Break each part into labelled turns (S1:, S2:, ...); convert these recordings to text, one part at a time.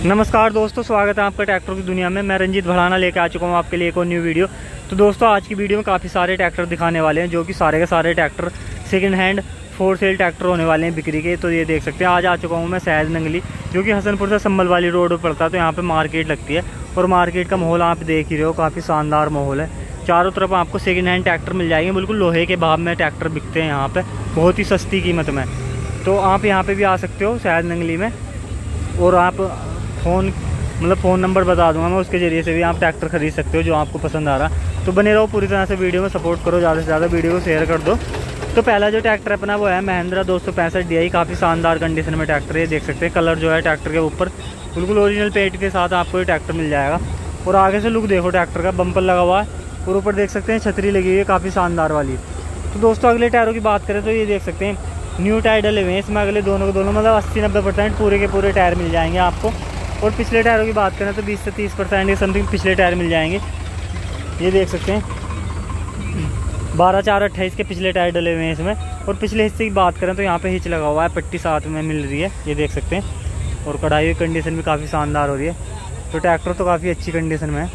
S1: नमस्कार दोस्तों, स्वागत है आपका ट्रैक्टर की दुनिया में। मैं रंजीत भड़ाना लेकर आ चुका हूँ आपके लिए एक और न्यू वीडियो। तो दोस्तों, आज की वीडियो में काफ़ी सारे ट्रैक्टर दिखाने वाले हैं, जो कि सारे के सारे tractor second hand for sale tractor होने वाले हैं बिक्री के। तो ये देख सकते हैं, आज आ चुका हूँ मैं सहज नंगली, जो कि हसनपुर से संभल वाली रोड पर पड़ता है। तो यहाँ पर मार्केट लगती है और मार्केट का माहौल आप देख ही रहे हो, काफ़ी शानदार माहौल है। चारों तरफ आपको सेकंड हैंड ट्रैक्टर मिल जाएंगे, बिल्कुल लोहे के भाव में ट्रैक्टर बिकते हैं यहाँ पे, बहुत ही सस्ती कीमत में। तो आप यहाँ पे भी आ सकते हो सहज नंगली में, और आप फ़ोन नंबर बता दूंगा मैं, उसके ज़रिए से भी आप ट्रैक्टर खरीद सकते हो जो आपको पसंद आ रहा। तो बने रहो पूरी तरह से वीडियो में, सपोर्ट करो, ज़्यादा से ज़्यादा वीडियो को शेयर कर दो। तो पहला जो ट्रैक्टर अपना वो है महिंद्रा 265 DI, काफ़ी शानदार कंडीशन में ट्रैक्टर है। देख सकते हैं कलर जो है ट्रैक्टर के ऊपर बिल्कुल ओरिजिनल पेंट के साथ आपको ये ट्रैक्टर मिल जाएगा। और आगे से लुक देखो ट्रैक्टर का, बम्पर लगा हुआ है और ऊपर देख सकते हैं छतरी लगी हुई है काफ़ी शानदार वाली। तो दोस्तों, अगले टायरों की बात करें तो ये देख सकते हैं न्यू टायर डले हुए हैं इसमें, अगले दोनों के दोनों मतलब 80-90% पूरे के पूरे टायर मिल जाएंगे आपको। और पिछले टायरों की बात करें तो 20 से 30% के समथिंग पिछले टायर मिल जाएंगे। ये देख सकते हैं 12/4/28 के पिछले टायर डले हुए हैं इसमें। और पिछले हिस्से की बात करें तो यहाँ पे हिच लगा हुआ है, पट्टी साथ में मिल रही है, ये देख सकते हैं। और कढ़ाई हुई कंडीशन भी काफ़ी शानदार हो रही है। तो ट्रैक्टर तो काफ़ी अच्छी कंडीशन में है।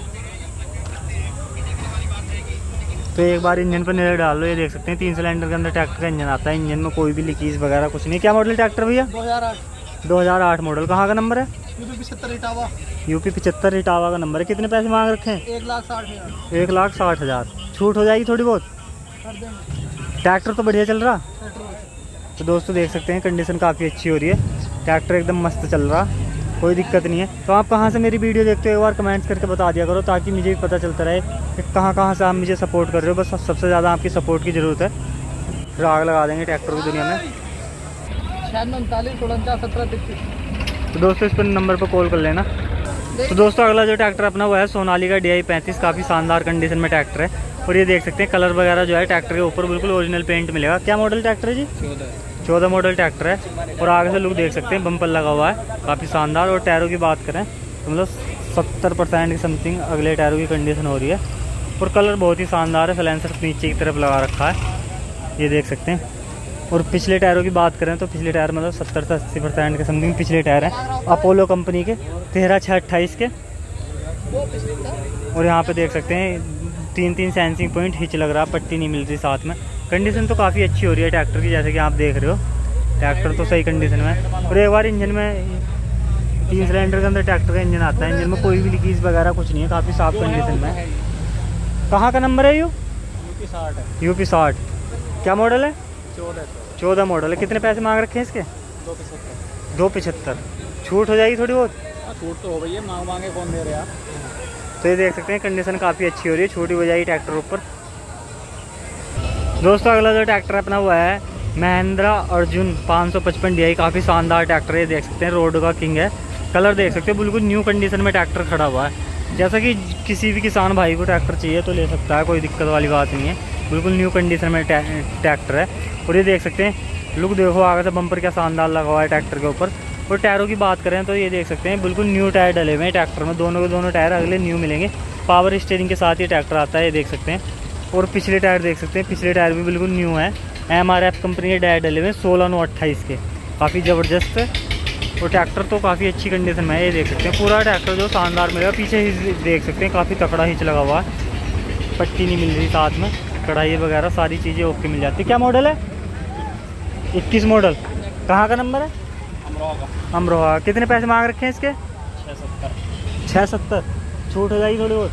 S1: तो एक बार इंजन पर नजर डाल लो, ये देख सकते हैं 3 सिलेंडर के अंदर ट्रैक्टर का इंजन आता है। इंजन में कोई भी लीकेज वगैरह कुछ नहीं। क्या मॉडल ट्रैक्टर भैया? 2008 मॉडल। कहाँ का नंबर है? यूपी 75 इटावा का नंबर है। कितने पैसे मांग रखे हैं? 1,60,000। छूट हो जाएगी थोड़ी बहुत? ट्रैक्टर तो बढ़िया चल रहा। तो दोस्तों देख सकते हैं कंडीशन काफ़ी अच्छी हो रही है, ट्रैक्टर एकदम मस्त चल रहा, कोई दिक्कत नहीं है। तो आप कहाँ से मेरी वीडियो देखते हो एक बार कमेंट्स करके बता दिया करो, ताकि मुझे भी पता चलता रहे कि कहाँ से आप मुझे सपोर्ट कर रहे हो। बस सबसे ज़्यादा आपकी सपोर्ट की ज़रूरत है, फिर आग लगा देंगे ट्रैक्टर की दुनिया में। 9649 तो दोस्तों इस पर नंबर पर कॉल कर लेना। तो दोस्तों अगला जो ट्रैक्टर अपना वो है सोनालिका DI 35, काफ़ी शानदार कंडीशन में ट्रैक्टर है। और ये देख सकते हैं कलर वगैरह जो है ट्रैक्टर के ऊपर बिल्कुल ओरिजिनल पेंट मिलेगा। क्या मॉडल ट्रैक्टर है जी? 14 मॉडल ट्रैक्टर है। और आगे से लुक देख सकते हैं, बम्पर लगा हुआ है काफ़ी शानदार। और टायरों की बात करें तो मतलब 70% की समथिंग अगले टायरों की कंडीशन हो रही है। और कलर बहुत ही शानदार है, साइलेंसर नीचे की तरफ लगा रखा है, ये देख सकते हैं। और पिछले टायरों की बात करें तो पिछले टायर मतलब 70 से 80% के समथिंग पिछले टायर हैं, अपोलो कंपनी के 13/6/28 के। और यहाँ पे देख सकते हैं 3 सेंसिंग पॉइंट हिच लग रहा, पट्टी नहीं मिल रही साथ में। कंडीशन तो काफ़ी अच्छी हो रही है ट्रैक्टर की, जैसे कि आप देख रहे हो ट्रैक्टर तो सही कंडीशन में है। और एक बार इंजन में 3 सिलेंडर के अंदर ट्रैक्टर का इंजन आता है, इंजन में कोई भी लीकेज वगैरह कुछ नहीं है, काफ़ी साफ कंडीशन में है। कहाँ का नंबर है? यूपी 60। क्या मॉडल है? 14 मॉडल है। कितने पैसे मांग रखे हैं इसके? 275। छूट हो जाएगी थोड़ी बहुत?
S2: छूट तो हो गई है, मांगे कौन दे रहे हैं आप।
S1: तो ये देख सकते हैं कंडीशन काफ़ी अच्छी हो रही है, छोटी हो जाएगी ट्रैक्टर ऊपर। दोस्तों अगला जो ट्रैक्टर अपना हुआ है महिंद्रा अर्जुन 555 DI, काफ़ी शानदार ट्रैक्टर है। देख सकते हैं रोड का किंग है, कलर देख सकते हैं बिल्कुल न्यू कंडीशन में ट्रैक्टर खड़ा हुआ है। जैसा कि किसी भी किसान भाई को ट्रैक्टर चाहिए तो ले सकता है, कोई दिक्कत वाली बात नहीं है, बिल्कुल न्यू कंडीशन में ट्रैक्टर है। और ये देख सकते हैं लुक देखो, आगे से बम्पर क्या शानदार लगा हुआ है ट्रैक्टर के ऊपर। और टायरों की बात करें तो ये देख सकते हैं बिल्कुल न्यू टायर डले हुए हैं ट्रैक्टर में, दोनों के दोनों टायर अगले न्यू मिलेंगे। पावर स्टीयरिंग के साथ ये ट्रैक्टर आता है, ये देख सकते हैं। और पिछले टायर देख सकते हैं, पिछले टायर भी बिल्कुल न्यू है, MRF कंपनी के टायर डले हुए हैं 16/9/28 के, काफ़ी ज़बरदस्त है। और ट्रैक्टर तो काफ़ी अच्छी कंडीशन में है, ये देख सकते हैं पूरा ट्रैक्टर जो शानदार मिलेगा। पीछे ही देख सकते हैं काफ़ी तकड़ा हिच लगा हुआ है, पट्टी नहीं मिल रही साथ में, कढ़ाई वगैरह सारी चीज़ें ओके मिल जाती है। क्या मॉडल है? 21 मॉडल। कहाँ का नंबर है? अमरोहा। कितने पैसे मांग रखे हैं इसके? 670। छूट हो जाएगी थोड़ी बहुत?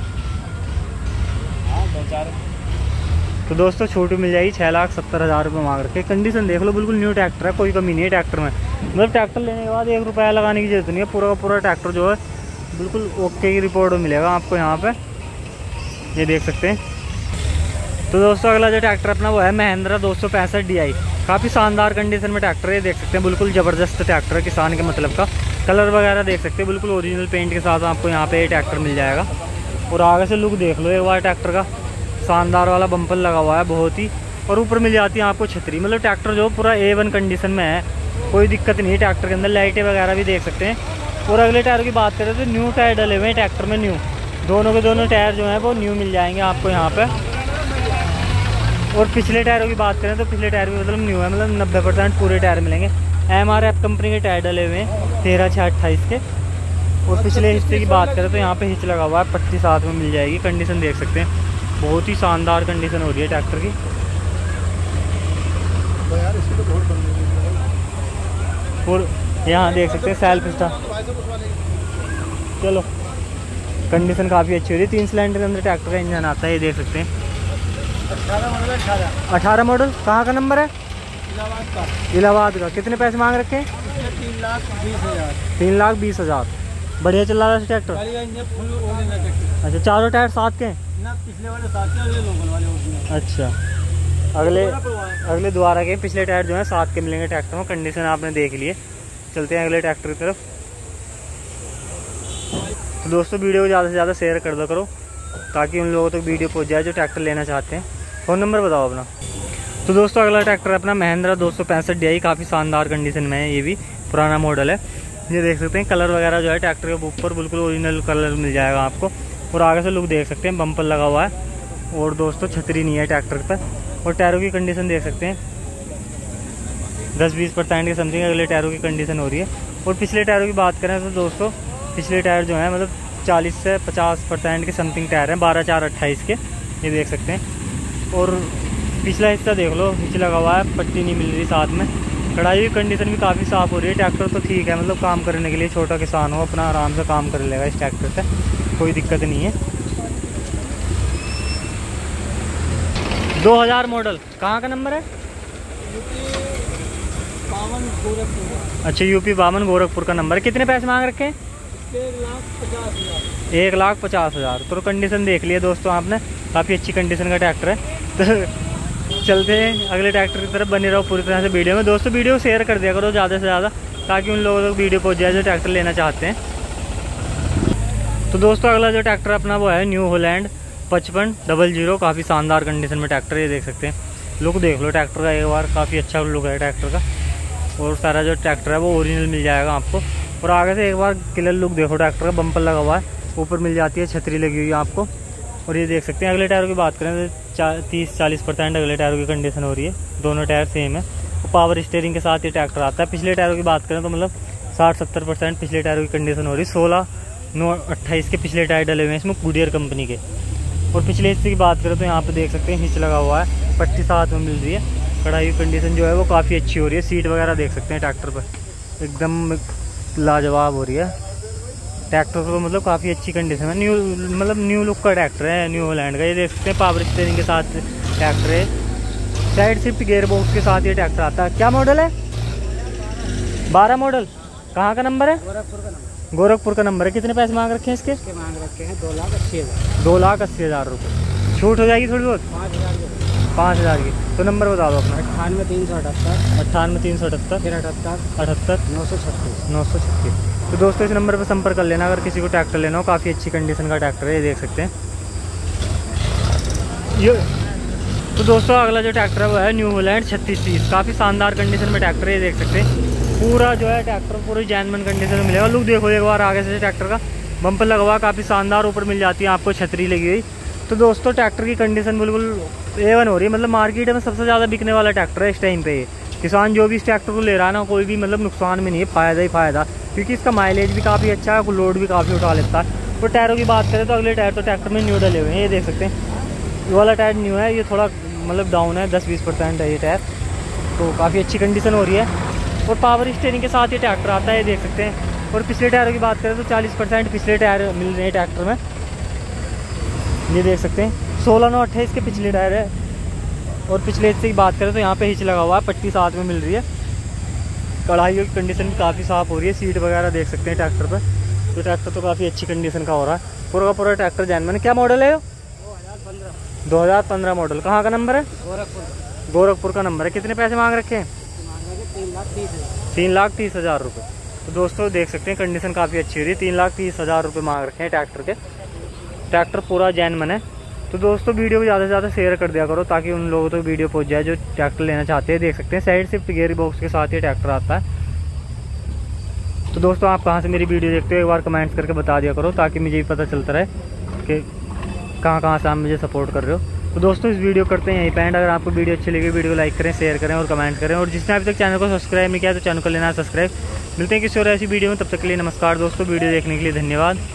S1: तो दोस्तों छूट मिल जाएगी, 6,70,000 रुपये मांग रखे। कंडीशन देख लो, बिल्कुल न्यू ट्रैक्टर है, कोई कमी नहीं है ट्रैक्टर में। मतलब ट्रैक्टर लेने के बाद 1 रुपया लगाने की जरूरत नहीं है, पूरा का पूरा ट्रैक्टर जो है बिल्कुल ओके की रिपोर्ट मिलेगा आपको यहाँ पे, ये देख सकते हैं। तो दोस्तों अगला जो ट्रैक्टर अपना वो है महिंद्रा 265 DI, काफ़ी शानदार कंडीशन में ट्रैक्टर है, देख सकते हैं बिल्कुल ज़बरदस्त ट्रैक्टर है, किसान के मतलब का। कलर वगैरह देख सकते हैं बिल्कुल ओरिजिनल पेंट के साथ आपको यहाँ पे ये ट्रैक्टर मिल जाएगा। और आगे से लुक देख लो एक बार ट्रैक्टर का, शानदार वाला बम्पर लगा हुआ है बहुत ही। और ऊपर मिल जाती है आपको छतरी, मतलब ट्रैक्टर जो पूरा A1 कंडीशन में है, कोई दिक्कत नहीं है ट्रैक्टर के अंदर। लाइटें वगैरह भी देख सकते हैं। और अगले टायर की बात करें तो न्यू टायर डले हुए हैं ट्रैक्टर में, न्यू दोनों के दोनों टायर जो हैं वो न्यू मिल जाएंगे आपको यहाँ पर। और पिछले टायरों की बात करें तो पिछले टायर भी मतलब न्यू है, मतलब 90% पूरे टायर मिलेंगे। MRF कंपनी के टायर डले हुए हैं 13/6/28 के। और पिछले हिस्से की बात करें तो यहाँ पे हिच लगा हुआ है, पट्टी साथ में मिल जाएगी। कंडीशन देख सकते हैं, बहुत ही शानदार कंडीशन हो रही है ट्रैक्टर की। और यहाँ देख सकते हैं सेल्फ स्टार्ट, चलो कंडीशन काफ़ी अच्छी हो रही है। 3 सिलेंडर के अंदर ट्रैक्टर का इंजन आता है, ये देख सकते हैं। 18 मॉडल, कहाँ का नंबर है? इलाहाबाद का। कितने पैसे मांग रखे हैं? 3,20,000। बढ़िया चल रहा है ट्रैक्टर। अच्छा, चारों टायर साथ के हैं?
S2: पिछले वाले साथ के, लोकल वाले।
S1: अच्छा, अगले दोबारा के पिछले टायर जो है साथ के मिलेंगे ट्रैक्टर में। कंडीशन आपने देख लिए। चलते हैं अगले ट्रैक्टर की तरफ। तो दोस्तों वीडियो को ज़्यादा से ज़्यादा शेयर कर दो करो, ताकि उन लोगों तक वीडियो पहुंच जाए जो ट्रैक्टर लेना चाहते हैं। फ़ोन नंबर बताओ अपना। तो दोस्तों अगला ट्रैक्टर अपना महिंद्रा 265 DI, काफ़ी शानदार कंडीशन में है। ये भी पुराना मॉडल है। ये देख सकते हैं कलर वगैरह जो है ट्रैक्टर के ऊपर बिल्कुल ओरिजिनल कलर मिल जाएगा आपको। और आगे से लुक देख सकते हैं, बम्पर लगा हुआ है। और दोस्तों छतरी नहीं है ट्रैक्टर पर। और टायरों की कंडीशन देख सकते हैं, 10-20% के समथिंग अगले टायरों की कंडीशन हो रही है। और पिछले टायरों की बात करें तो दोस्तों पिछले टायर जो है मतलब 40 से 50% के समथिंग टायर हैं, 12/4/28 के, ये देख सकते हैं। और पिछला हिस्सा देख लो, नीचे लगा हुआ है, पट्टी नहीं मिल रही साथ में। कढ़ाई की कंडीशन भी काफ़ी साफ़ हो रही है। ट्रैक्टर तो ठीक है, मतलब काम करने के लिए, छोटा किसान हो अपना आराम से काम कर लेगा इस ट्रैक्टर से, कोई दिक्कत नहीं है। 2000 मॉडल, कहाँ का नंबर है? अच्छा, यूपी 52 गोरखपुर का नंबर है। कितने पैसे मांग रखे हैं? 1,50,000। तो कंडीशन देख लिया दोस्तों आपने, काफ़ी अच्छी कंडीशन का ट्रैक्टर है। तो चलते हैं अगले ट्रैक्टर की तरफ। बने रहो पूरी तरह से वीडियो में। दोस्तों वीडियो शेयर कर दिया करो ज़्यादा से ज़्यादा, ताकि उन लोगों तक वीडियो पहुंच जाए जो ट्रैक्टर लेना चाहते हैं। तो दोस्तों अगला जो ट्रैक्टर अपना वो है न्यू हॉलैंड 5500, काफ़ी शानदार कंडीशन में ट्रैक्टर, ये देख सकते हैं। लुक देख लो ट्रैक्टर का एक बार, काफ़ी अच्छा लुक है ट्रैक्टर का। और सारा जो ट्रैक्टर है वो ओरिजिनल मिल जाएगा आपको। और आगे से एक बार क्लियर लुक देखो ट्रैक्टर का, बम्पर लगा हुआ है, ऊपर मिल जाती है, छतरी लगी हुई है आपको। और ये देख सकते हैं अगले टायर की बात करें तो 30-40% अगले टायरों की कंडीशन हो रही है। दोनों टायर सेम है। और पावर स्टीयरिंग के साथ ये ट्रैक्टर आता है। पिछले टायरों की बात करें तो मतलब 60-70% पिछले टायरों की कंडीशन हो रही है। 16/9/28 के पिछले टायर डले हुए हैं इसमें, गुडियर कंपनी के। और पिछले हिस्से की बात करें तो यहाँ पे देख सकते हैं हिच लगा हुआ है, पट्टी साथ में मिल रही है। कढ़ाई की कंडीशन जो है वो काफ़ी अच्छी हो रही है। सीट वगैरह देख सकते हैं ट्रैक्टर पर, एकदम लाजवाब हो रही है। ट्रैक्टर तो मतलब काफ़ी अच्छी कंडीशन है। न्यू लुक का ट्रैक्टर है न्यू हॉलैंड का। ये देख सकते हैं पावर स्टीयरिंग के साथ ट्रैक्टर है। साइड शिफ्ट गियर बॉक्स के साथ ये ट्रैक्टर आता है। क्या मॉडल है? 12 मॉडल। कहाँ का नंबर है? गोरखपुर का नंबर है। कितने पैसे मांग रखे हैं इसके?
S2: मांग रखे हैं 2,80,000।
S1: 2,80,000 रुपये। छूट हो जाएगी थोड़ी बहुत? 5,000 की। तो नंबर बता दो अपना।
S2: 98,378
S1: 98,378
S2: 78
S1: 78
S2: 936
S1: 936। तो दोस्तों इस नंबर पर संपर्क कर लेना अगर किसी को ट्रैक्टर लेना हो। काफ़ी अच्छी कंडीशन का ट्रैक्टर है, ये देख सकते हैं ये। तो दोस्तों अगला जो ट्रैक्टर है वो है न्यू हॉलैंड 3630, काफ़ी शानदार कंडीशन में ट्रैक्टर है, ये देख सकते हैं। पूरा जो है ट्रैक्टर पूरी जैनमन कंडीशन में मिलेगा। लुक देखो एक बार आगे से ट्रैक्टर का, बम्पर लगा हुआ काफ़ी शानदार, ऊपर मिल जाती है आपको छतरी लगी हुई। तो दोस्तों ट्रैक्टर की कंडीशन बिल्कुल A1 हो रही है। मतलब मार्केट में सबसे ज़्यादा बिकने वाला ट्रैक्टर है इस टाइम पे ये। किसान जो भी इस ट्रैक्टर को ले रहा है ना, कोई भी मतलब नुकसान में नहीं है, फ़ायदा ही फ़ायदा, क्योंकि इसका माइलेज भी काफ़ी अच्छा है, लोड भी काफ़ी उठा लेता है। तो टायरों की बात करें तो अगले टायर तो ट्रैक्टर में न्यू डले हुए हैं, ये देख सकते हैं। ये वाला टायर न्यू है, ये थोड़ा मतलब डाउन है, 10-20% है ये टायर। तो काफ़ी अच्छी कंडीशन हो रही है। और पावर स्टीयरिंग के साथ ये ट्रैक्टर आता है, ये देख सकते हैं। और पिछले टायरों की बात करें तो 40% पिछले टायर मिल रहे हैं ट्रैक्टर में, ये देख सकते हैं। 16/9/28 के पिछले टायर है। और पिछले हिस्से की बात करें तो यहाँ पे हिच लगा हुआ है, पट्टी साथ में मिल रही है। कढ़ाई की कंडीशन भी काफ़ी साफ़ हो रही है। सीट वगैरह देख सकते हैं ट्रैक्टर पर। तो ट्रैक्टर तो काफ़ी अच्छी कंडीशन का हो रहा है। पूरा का पूरा ट्रैक्टर जैनमन। क्या मॉडल है? 2015 मॉडल। कहाँ का नंबर है? गोरखपुर का नंबर है। कितने पैसे मांग रखे हैं? 3,30,000 रुपये। तो दोस्तों देख सकते हैं कंडीशन काफ़ी अच्छी हो रही है। 3,30,000 रुपये मांग रखे हैं ट्रैक्टर के। ट्रैक्टर पूरा जैनमन है। तो दोस्तों वीडियो को ज़्यादा से ज़्यादा शेयर कर दिया करो, ताकि उन लोगों तक वीडियो पहुंच जाए जो ट्रैक्टर लेना चाहते हैं। देख सकते हैं साइड शिफ्ट गियर बॉक्स के साथ ये ट्रैक्टर आता है। तो दोस्तों आप कहाँ से मेरी वीडियो देखते हो एक बार कमेंट्स करके बता दिया करो, ताकि मुझे भी पता चलता रहे कि कहाँ से आप मुझे सपोर्ट कर रहे हो। तो दोस्तों इस वीडियो करते हैं यहीं पे एंड। अगर आपको वीडियो अच्छी लगी वीडियो को लाइक करें, शेयर करें और कमेंट करें, और जिसने अभी तक चैनल को सब्सक्राइब नहीं किया तो चैनल को लेना सब्सक्राइब। मिलते हैं किसी और ऐसी वीडियो में, तब तक के लिए नमस्कार दोस्तों। वीडियो देखने के लिए धन्यवाद।